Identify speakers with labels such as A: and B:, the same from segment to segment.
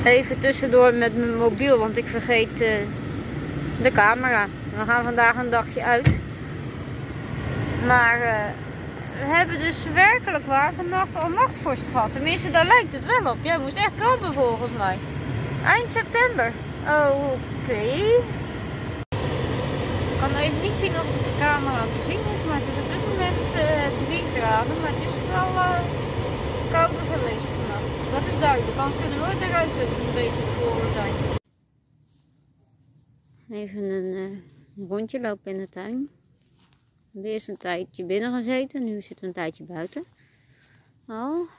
A: Even tussendoor met mijn mobiel, want ik vergeet de camera. We gaan vandaag een dagje uit. Maar we hebben dus werkelijk waar vannacht al nachtvorst gehad. Tenminste, daar lijkt het wel op. Jij moest echt krabben volgens mij. Eind september. Oké. Ik kan even niet zien of het op de camera te zien is, maar het is op dit moment 3 graden. Maar het is wel kouder geweest vannacht. Dat is duidelijk, anders kunnen we nooit eruit een beetje bevroren zijn. Even een rondje lopen in de tuin. Weer eens een tijdje binnen gezeten, nu zitten we een tijdje buiten. Oh.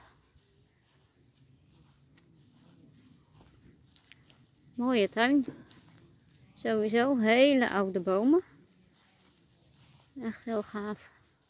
A: Mooie tuin. Sowieso hele oude bomen. Echt heel gaaf.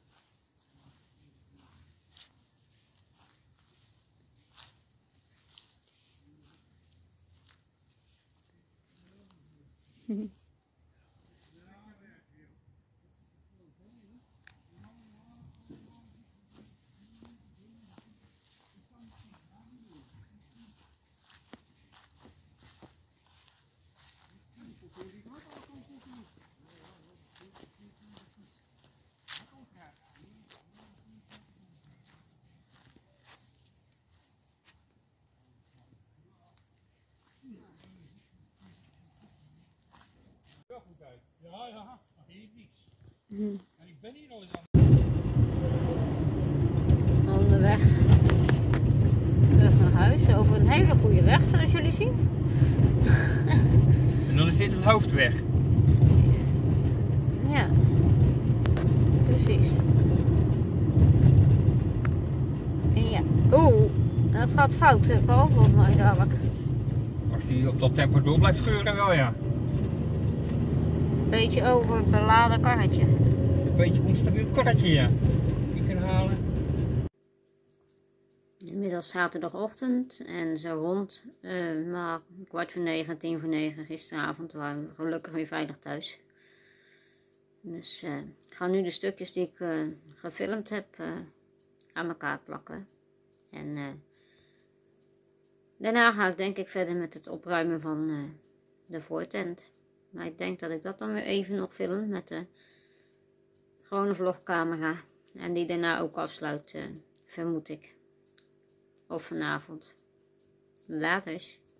B: Ja, hier niks. En ik ben hier al eens aan.
A: Onderweg terug naar huis over een hele goede weg, zoals jullie zien.
B: En dan is dit een hoofdweg.
A: Ja, precies. En ja, dat gaat fout, Paul, volgens mij dadelijk.
B: Als die op dat tempo door blijft scheuren wel, ja.
A: Beetje overbeladen karretje.
B: Een beetje onstabiel karretje, ja. Die kunnen halen.
A: Inmiddels zaterdagochtend en zo rond 8:45, 10:45 gisteravond waren we gelukkig weer veilig thuis. Dus ik ga nu de stukjes die ik gefilmd heb aan elkaar plakken. En daarna ga ik denk ik verder met het opruimen van de voortent. Maar ik denk dat ik dat dan weer even nog film met de gewone vlogcamera. En die daarna ook afsluit, vermoed ik. Of vanavond. Laters.